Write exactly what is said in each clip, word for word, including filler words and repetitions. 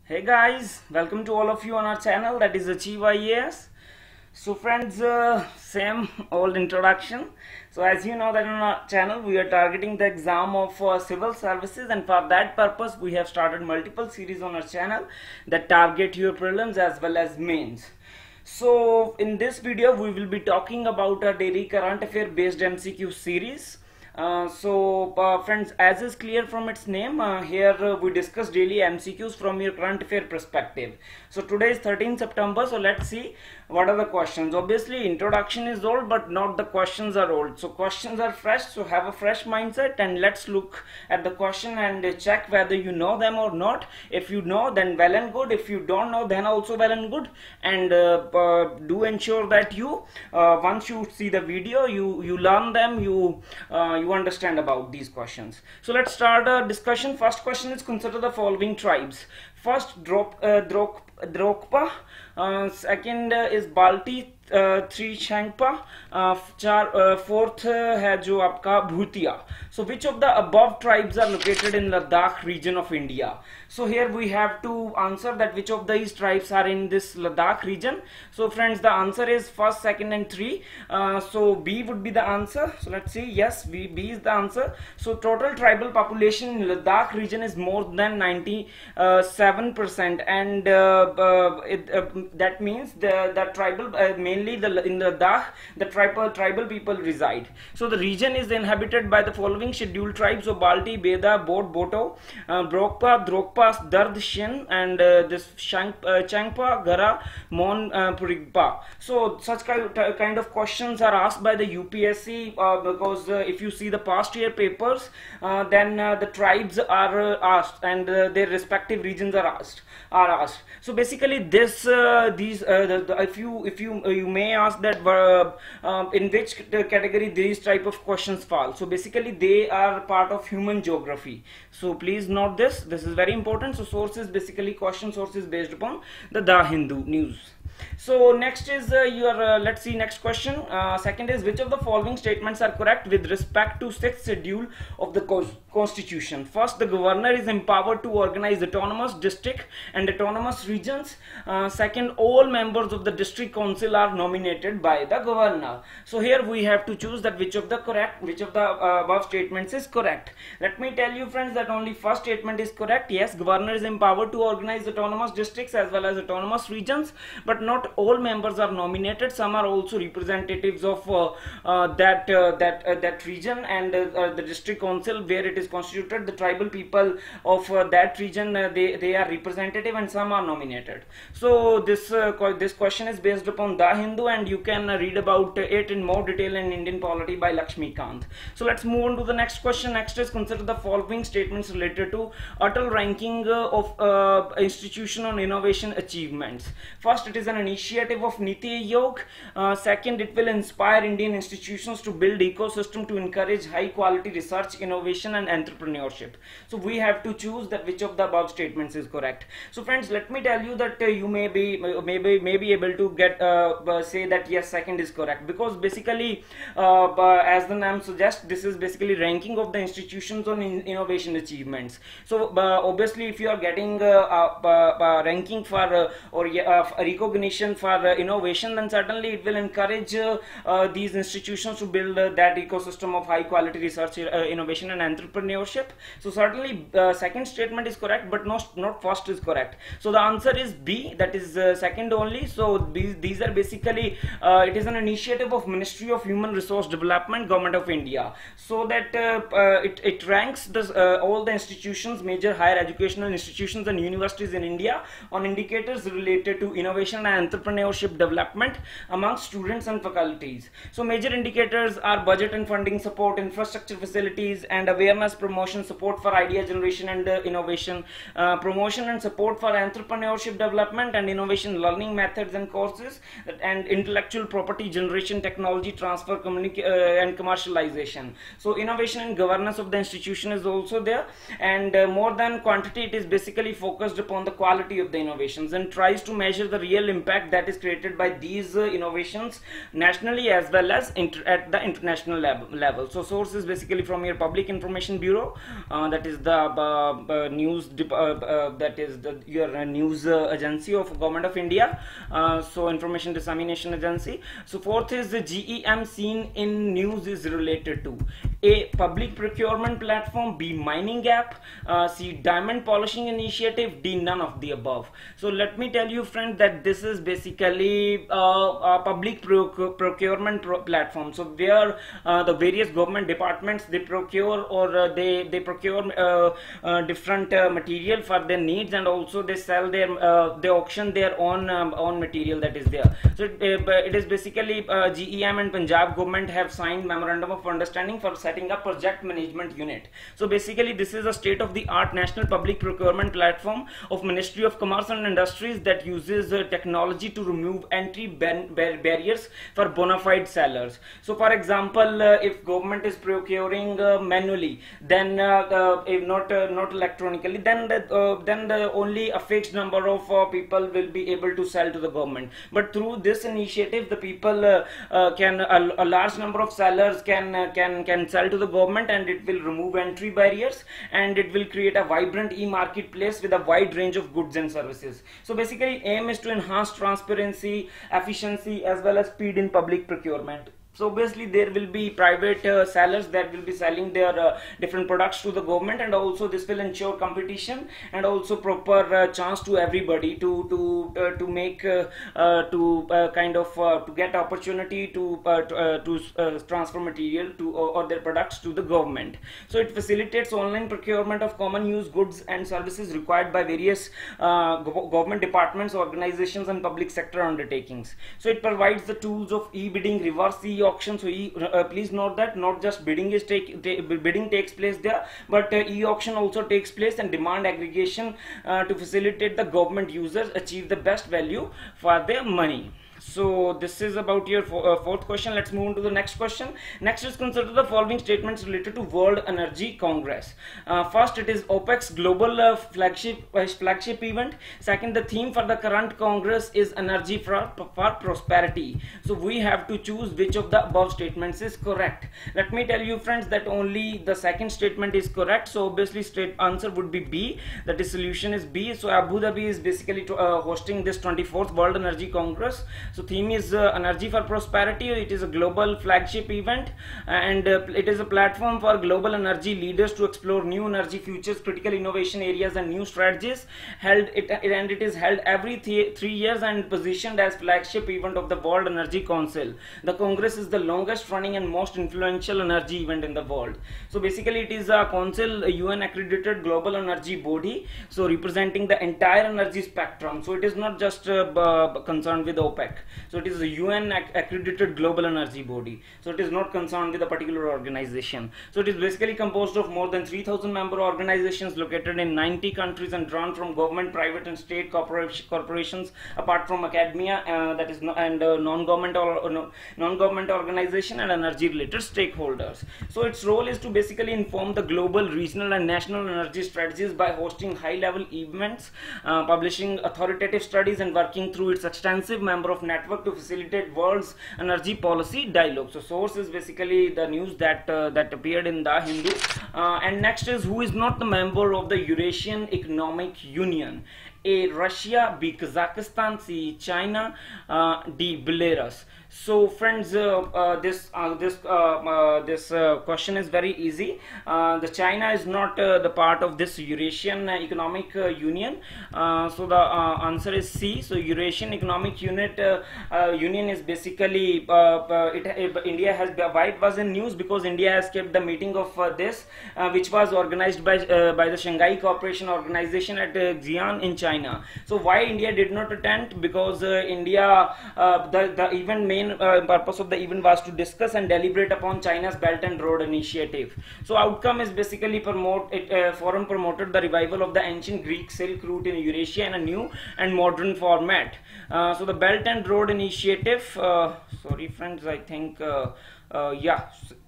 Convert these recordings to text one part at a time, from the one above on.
Hey guys, welcome to all of you on our channel, that is Achieve I A S. So friends, uh, same old introduction. So as you know that on our channel we are targeting the exam of uh, civil services, and for that purpose we have started multiple series on our channel that target your prelims as well as mains. So in this video we will be talking about a daily current affair based M C Q series. Uh, so uh, friends, as is clear from its name, uh, here uh, we discuss daily M C Qs from your current affair perspective. So today is thirteenth September, so let's see what are the questions. Obviously introduction is old, but not the questions are old. So questions are fresh, so have a fresh mindset and let's look at the question and uh, check whether you know them or not. If you know, then well and good. If you don't know, then also well and good. And uh, uh, do ensure that you uh, once you see the video, you you learn them, you uh, you understand about these questions. So let's start a discussion. First question is, consider the following tribes. First, Drop, uh, Drok, Drokpa. Uh, second uh, is Balti. Uh, three Shangpa. Uh, char, uh, fourth uh, है जो आपका Bhutia. So which of the above tribes are located in Ladakh region of India? So here we have to answer that which of these tribes are in this Ladakh region. So friends, the answer is first, second and three. Uh, so B would be the answer. So let's see. Yes, B, B is the answer. So total tribal population in Ladakh region is more than ninety-seven percent, and uh, uh, it, uh, that means the, the tribal uh, mainly the in the Ladakh the tribal tribal people reside. So the region is inhabited by the following scheduled tribes of Balti, Beda, Bot, Boto, uh, Brokpa, Drokpa, Dard, Shin, and uh, this Shank, uh, Changpa, Gara, Mon, uh, Purigpa. So such kind of questions are asked by the U P S C uh, because uh, if you see the past year papers, uh, then uh, the tribes are uh, asked and uh, their respective regions are asked are asked. So basically this uh, these uh, the, the, if you if you uh, you may ask that uh, uh, in which category these type of questions fall. So basically they are part of human geography. So please note this, this is very important. So source is basically question source is based upon the The Hindu news. So next is uh, your uh, let's see next question. Uh, second is, which of the following statements are correct with respect to sixth schedule of the constitution? First, the governor is empowered to organize autonomous district and autonomous regions. Uh, second, all members of the district council are nominated by the governor. So here we have to choose that which of the correct which of the uh, above statements is correct. Let me tell you friends that only first statement is correct. Yes, governor is empowered to organize autonomous districts as well as autonomous regions, but not all members are nominated. Some are also representatives of uh, uh, that uh, that uh, that region and uh, uh, the district council where it is constituted. The tribal people of uh, that region, uh, they they are representative and some are nominated. So this uh, this question is based upon The Hindu, and you can uh, read about it in more detail in Indian Polity by Lakshmikant. So let's move on to the next question. Next is, consider the following statements related to Atal ranking uh, of uh, institution on innovation achievements. First, it is an initiative of Niti Aayog. Uh, second, it will inspire Indian institutions to build ecosystem to encourage high quality research, innovation and entrepreneurship. So we have to choose that which of the above statements is correct. So friends, let me tell you that uh, you may be maybe may be able to get uh, uh, say that yes, second is correct, because basically uh, as the name suggests, this is basically ranking of the institutions on in innovation achievements. So uh, obviously if you are getting uh, uh, uh, ranking for uh, or uh, recognition for uh, innovation, then certainly it will encourage uh, uh, these institutions to build uh, that ecosystem of high quality research, uh, innovation and entrepreneurship. So certainly uh, second statement is correct, but not not first is correct. So the answer is B, that is uh, second only. So these, these are basically uh, it is an initiative of Ministry of Human Resource Development, Government of India, so that uh, uh, it, it ranks the, uh, all the institutions, major higher educational institutions and universities in India on indicators related to innovation and entrepreneurship development among students and faculties. So major indicators are budget and funding support, infrastructure facilities and awareness promotion, support for idea generation and uh, innovation, uh, promotion and support for entrepreneurship development and innovation, learning methods and courses, and intellectual property generation, technology transfer, communication uh, and commercialization. So innovation and governance of the institution is also there, and uh, more than quantity, it is basically focused upon the quality of the innovations and tries to measure the real impact that is created by these uh, innovations nationally as well as at the international level. So source is basically from your public information Information Bureau, uh, that is the uh, uh, news uh, uh, that is the your uh, news uh, agency of Government of India, uh, so Information Dissemination Agency. So fourth is the G E M seen in news is related to A, public procurement platform, B, mining app, uh, C, diamond polishing initiative, D, none of the above. So let me tell you friend that this is basically uh, a public proc procurement pro platform. So where uh, the various government departments, they procure or uh, they they procure uh, uh, different uh, material for their needs, and also they sell their uh, they auction their own um, own material that is there. So it, uh, it is basically uh, G E M and Punjab government have signed memorandum of understanding for setting up project management unit. So basically this is a state of the art national public procurement platform of Ministry of Commerce and Industries that uses uh, technology to remove entry bar bar barriers for bona fide sellers. So for example, uh, if government is procuring uh, manually, then uh, uh, if not uh, not electronically, then the, uh, then the only a fixed number of uh, people will be able to sell to the government. But through this initiative, the people uh, uh, can a, a large number of sellers can uh, can can sell to the government, and it will remove entry barriers, and it will create a vibrant e-marketplace with a wide range of goods and services. So basically aim is to enhance transparency, efficiency as well as speed in public procurement. So obviously there will be private uh, sellers that will be selling their uh, different products to the government, and also this will ensure competition and also proper uh, chance to everybody to to uh, to make uh, uh, to uh, kind of uh, to get opportunity to uh, to, uh, to uh, transfer material to or, or their products to the government. So it facilitates online procurement of common use goods and services required by various uh, government departments, organizations and public sector undertakings. So it provides the tools of e-bidding, reverse e auction. So e, uh, please note that not just bidding is take, take bidding takes place there, but uh, e-auction also takes place, and demand aggregation uh, to facilitate the government users achieve the best value for their money. So this is about your uh, fourth question. Let's move on to the next question. Next is consider the following statements related to World Energy Congress. Uh, first, it is OPEC's global uh, flagship uh, flagship event. Second, the theme for the current Congress is energy for, for prosperity. So we have to choose which of the above statements is correct. Let me tell you friends that only the second statement is correct. So obviously straight answer would be B. That is solution is B. So Abu Dhabi is basically to, uh, hosting this twenty-fourth World Energy Congress. So theme is uh, energy for prosperity. It is a global flagship event, and uh, it is a platform for global energy leaders to explore new energy futures, critical innovation areas and new strategies. Held it, and it is held every th three years and positioned as flagship event of the World Energy Council. The Congress is the longest running and most influential energy event in the world. So basically it is a council, a U N accredited global energy body, so representing the entire energy spectrum. So it is not just uh, concerned with OPEC. So it is a U N ac accredited global energy body. So it is not concerned with a particular organization. So it is basically composed of more than three thousand member organizations located in ninety countries and drawn from government, private and state corporations, apart from academia, uh, that is no, and uh, non-government or, or no, non-government organization and energy related stakeholders. So its role is to basically inform the global, regional and national energy strategies by hosting high-level events, uh, publishing authoritative studies and working through its extensive member of network to facilitate world's energy policy dialogue. So source is basically the news that uh, that appeared in the Hindu. Uh, and next is who is not the member of the Eurasian Economic Union. A, Russia, B, Kazakhstan, C, China, uh, D, Belarus. So friends, uh, uh, this uh, this uh, uh, this uh, question is very easy. Uh, the China is not uh, the part of this Eurasian Economic uh, Union. Uh, so the uh, answer is C. So Eurasian Economic Unit uh, uh, Union is basically uh, uh, it, it, India has, why it was in news, because India has kept the meeting of uh, this, uh, which was organized by uh, by the Shanghai Cooperation Organization at uh, Xi'an in China. So why India did not attend? Because uh, India uh, the the event main Uh, purpose of the event was to discuss and deliberate upon China's Belt and Road Initiative. So outcome is basically promote it, uh, forum promoted the revival of the ancient Greek Silk Route in Eurasia in a new and modern format. Uh, so the Belt and Road Initiative, uh, sorry friends, I think uh, uh, yeah,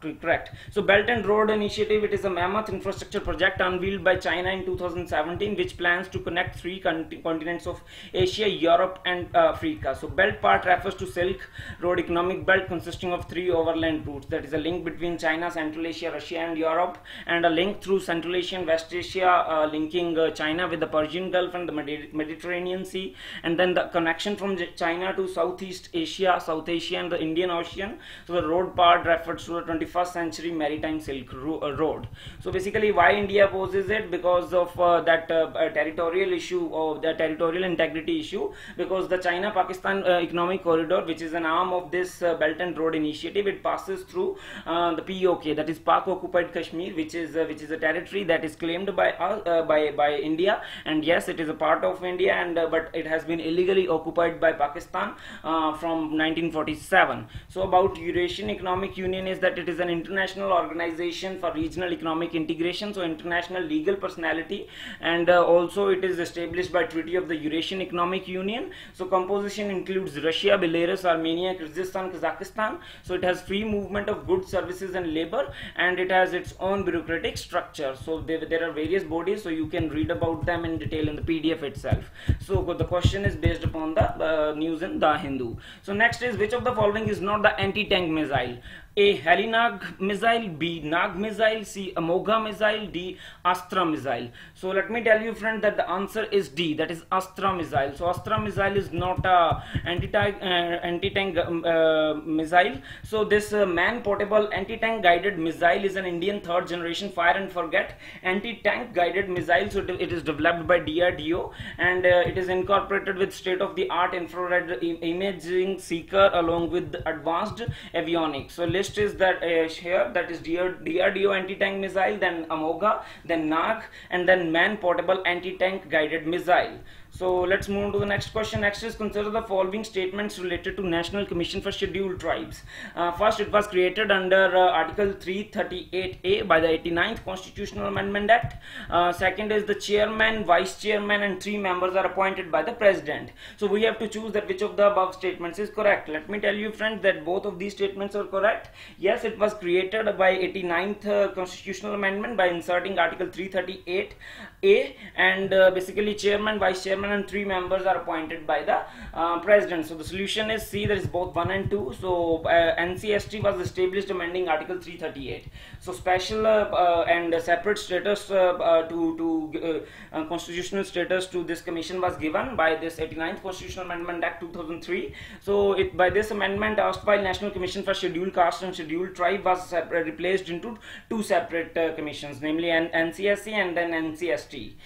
correct. So Belt and Road Initiative, it is a mammoth infrastructure project unveiled by China in two thousand seventeen, which plans to connect three continents of Asia, Europe and uh, Africa. So Belt part refers to Silk Road economic belt consisting of three overland routes, that is a link between China, Central Asia, Russia and Europe, and a link through Central Asia and West Asia, uh, linking uh, China with the Persian Gulf and the Medi Mediterranean Sea, and then the connection from China to Southeast Asia, South Asia and the Indian Ocean. So the road part refers to the twenty-first century maritime Silk Road. So basically, why India opposes it? Because of uh, that uh, uh, territorial issue, or the territorial integrity issue, because the China-Pakistan uh, economic corridor, which is an arm of this uh, Belt and Road Initiative, it passes through uh, the P O K, that is Pak occupied Kashmir, which is uh, which is a territory that is claimed by uh, by by India, and yes, it is a part of India, and uh, but it has been illegally occupied by Pakistan uh, from nineteen forty-seven. So about Eurasian Economic Union is that it is an international organization for regional economic integration, so international legal personality, and uh, also it is established by Treaty of the Eurasian Economic Union. So composition includes Russia, Belarus, Armenia, Kyrgyzstan, Kazakhstan. So it has free movement of goods, services and labor, and it has its own bureaucratic structure. So there, there are various bodies, so you can read about them in detail in the P D F itself. So the question is based upon the uh, news in The Hindu. So next is, which of the following is not the anti-tank missile? A. Helinag missile, B. Nag missile, C. Amogha missile, D. Astra missile. So let me tell you, friend, that the answer is D, that is Astra missile. So Astra missile is not a anti-tank uh, anti-tank uh, missile. So this uh, man-portable anti-tank guided missile is an Indian third generation fire and forget anti-tank guided missile. So it is developed by D R D O, and uh, it is incorporated with state-of-the-art infrared imaging seeker along with advanced avionics. So list is that uh, here, that is D R D O anti-tank missile, then Amogha, then Nag, and then man-portable anti-tank guided missile. So let's move on to the next question. Next is, consider the following statements related to National Commission for Scheduled Tribes. Uh, first, it was created under uh, Article three thirty-eight A by the eighty-ninth Constitutional Amendment Act. Uh, second is, the chairman, vice chairman and three members are appointed by the president. So we have to choose that which of the above statements is correct. Let me tell you, friends, that both of these statements are correct. Yes, it was created by eighty-ninth uh, Constitutional Amendment by inserting Article three thirty-eight A, and uh, basically chairman, vice chairman and three members are appointed by the uh, president. So the solution is C, that is both one and two. So uh, N C S T was established amending Article three thirty-eight. So special uh, uh, and separate status uh, uh, to, to uh, uh, constitutional status to this commission was given by this eighty-ninth Constitutional Amendment Act two thousand three. So it, by this amendment, erstwhile National Commission for Scheduled Caste and Scheduled Tribe was separate, replaced into two separate uh, commissions, namely N C S C and then N C S T.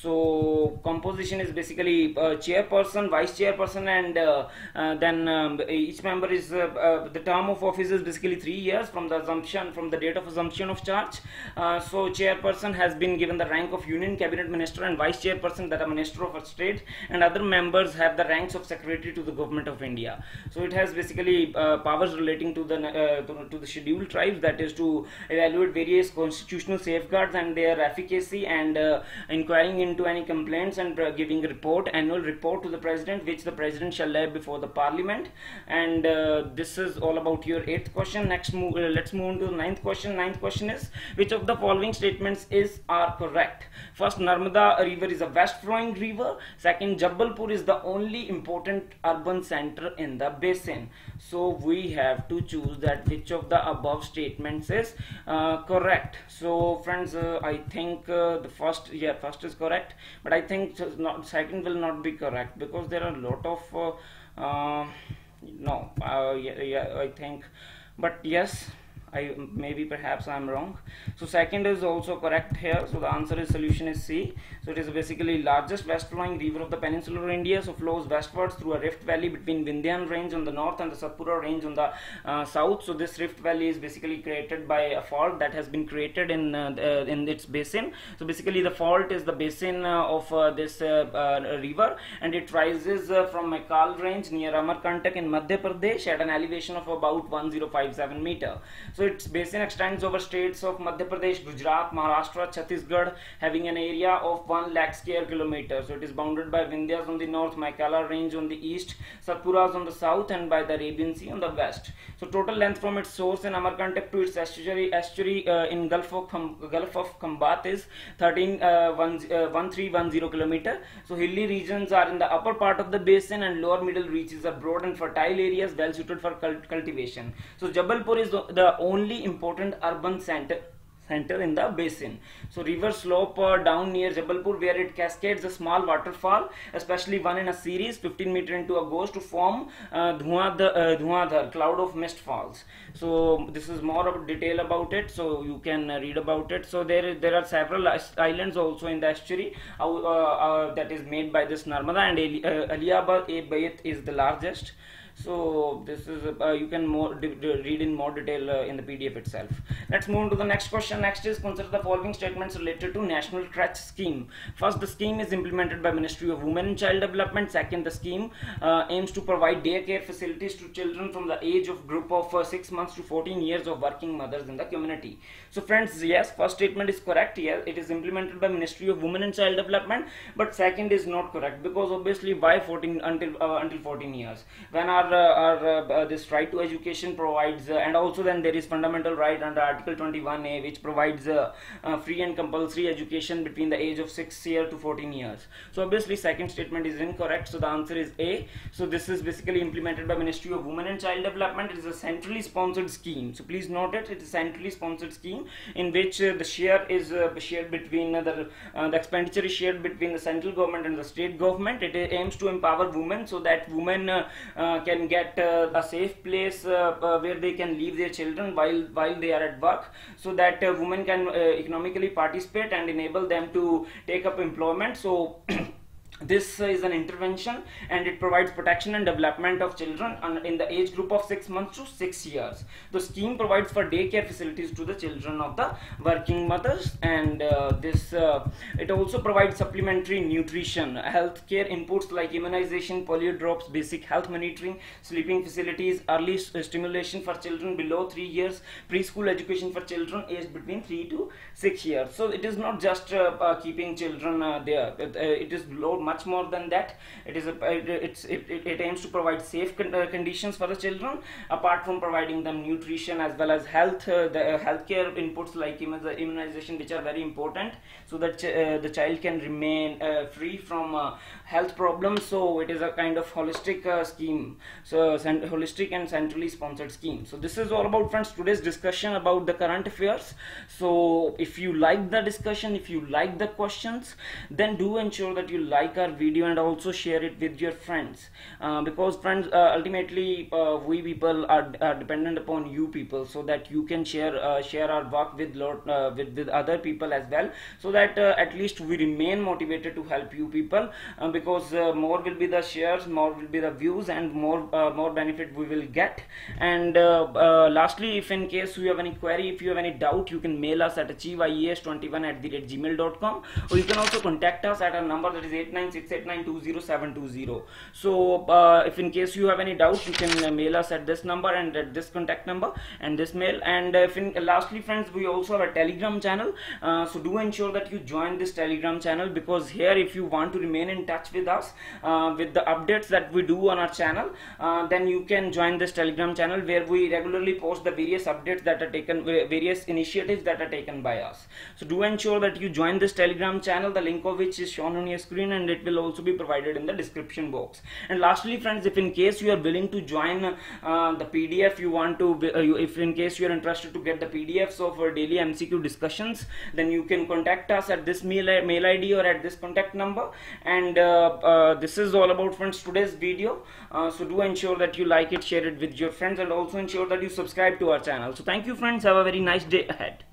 So composition is basically uh, chairperson, vice chairperson, and uh, uh, then um, each member is uh, uh, the term of office is basically three years from the assumption from the date of assumption of charge. Uh, so chairperson has been given the rank of Union Cabinet Minister, and vice chairperson that are Minister of State, and other members have the ranks of Secretary to the Government of India. So it has basically uh, powers relating to the uh, to, to the scheduled tribes, that is to evaluate various constitutional safeguards and their efficacy, and uh, inquiring into any complaints, and uh, giving a report, annual report to the president, which the president shall lay before the parliament. And uh, this is all about your eighth question. Next move, uh, let's move on to the ninth question. Ninth question is, which of the following statements is are correct? First, Narmada river is a west flowing river. Second, Jabalpur is the only important urban center in the basin. So we have to choose that which of the above statements is uh, correct. So friends, uh, I think uh, the first yeah first is correct, but I think not, second will not be correct, because there are a lot of uh, uh, no uh, yeah, yeah I think, but yes, I maybe perhaps I'm wrong. So second is also correct here. So the answer is solution is C. So it is basically largest west flowing river of the peninsular India. So flows westwards through a rift valley between Vindhyan range on the north and the Satpura range on the uh, south. So this rift valley is basically created by a fault that has been created in uh, the, in its basin. So basically the fault is the basin uh, of uh, this uh, uh, river, and it rises uh, from Maikal range near Amarkantak in Madhya Pradesh at an elevation of about one thousand fifty-seven meter. So So its basin extends over states of Madhya Pradesh, Gujarat, Maharashtra, Chhattisgarh, having an area of one lakh square kilometers. So it is bounded by Vindhyas on the north, Maikala range on the east, Satpuras on the south, and by the Arabian Sea on the west. So total length from its source in Amarkantak to its estuary, estuary uh, in Gulf of Kham, Gulf of Khambat is thirteen thousand three hundred ten kilometer. So hilly regions are in the upper part of the basin, and lower middle reaches are broad and fertile areas well suited for cult cultivation. So Jabalpur is the, the only important urban center center in the basin. So rivers slope uh, down near Jabalpur, where it cascades a small waterfall, especially one in a series fifteen meter into a ghost, to form uh, Dhuandhar, uh, cloud of mist falls. So this is more of detail about it, so you can uh, read about it. So there there are several islands also in the estuary uh, uh, that is made by this Narmada, and uh, Aliyabad-e-Bayt is the largest. So this is uh, you can more read in more detail uh, in the P D F itself. Let's move on to the next question. Next is, consider the following statements related to National Crèche Scheme. First, the scheme is implemented by Ministry of Women and Child Development. Second, the scheme uh, aims to provide daycare facilities to children from the age of group of uh, six months to fourteen years of working mothers in the community. So friends, yes, first statement is correct. Yes, it is implemented by Ministry of Women and Child Development, but second is not correct, because obviously why fourteen until uh, until fourteen years, when our uh, our uh, this right to education provides uh, and also then there is fundamental right under Article twenty-one A, which provides uh, uh, free and compulsory education between the age of six year to fourteen years. So obviously second statement is incorrect, so the answer is A. So this is basically implemented by Ministry of Women and Child Development. It is a centrally sponsored scheme, so please note it, it is a centrally sponsored scheme in which uh, the share is uh, shared between uh, the, uh, the expenditure is shared between the central government and the state government. It aims to empower women so that women uh, uh, can get uh, a safe place uh, uh, where they can leave their children while while they are at work, so that uh, women can uh, economically participate and enable them to take up employment. So this is an intervention, and it provides protection and development of children in the age group of six months to six years. The scheme provides for daycare facilities to the children of the working mothers, and uh, this uh, it also provides supplementary nutrition, healthcare inputs like immunization, polio drops, basic health monitoring, sleeping facilities, early stimulation for children below three years, preschool education for children aged between three to six years. So it is not just uh, uh, keeping children uh, there. It, uh, it is low much more than that. It is a, it, it's, it, it aims to provide safe con uh, conditions for the children, apart from providing them nutrition as well as health uh, the uh, healthcare inputs like immunization, which are very important, so that ch uh, the child can remain uh, free from uh, health problems. So it is a kind of holistic uh, scheme, so holistic and centrally sponsored scheme. So this is all about, friends, today's discussion about the current affairs. So if you like the discussion, if you like the questions, then do ensure that you like our video and also share it with your friends, uh, because friends, uh, ultimately uh, we people are, are dependent upon you people, so that you can share uh, share our work with lot uh, with, with other people as well, so that uh, at least we remain motivated to help you people, uh, because uh, more will be the shares, more will be the views, and more uh, more benefit we will get. And uh, uh, lastly, if in case you have any query, if you have any doubt, you can mail us at achieve I A S twenty-one at the rate gmail dot com, or you can also contact us at our number, that is eight nine six eight nine two zero seven two zero. So uh, if in case you have any doubt, you can uh, mail us at this number and at this contact number and this mail. And uh, if in, uh, lastly, friends, we also have a Telegram channel, uh, so do ensure that you join this Telegram channel, because here, if you want to remain in touch with us uh, with the updates that we do on our channel, uh, then you can join this Telegram channel, where we regularly post the various updates that are taken, various initiatives that are taken by us. So do ensure that you join this Telegram channel, the link of which is shown on your screen, and it will also be provided in the description box. And lastly, friends, if in case you are willing to join uh, the P D F, you want to uh, you, if in case you are interested to get the P D Fs of our daily M C Q discussions, then you can contact us at this mail, mail I D or at this contact number. And uh, uh, this is all about, friends, today's video. Uh, so do ensure that you like it, share it with your friends, and also ensure that you subscribe to our channel. So thank you, friends, have a very nice day ahead.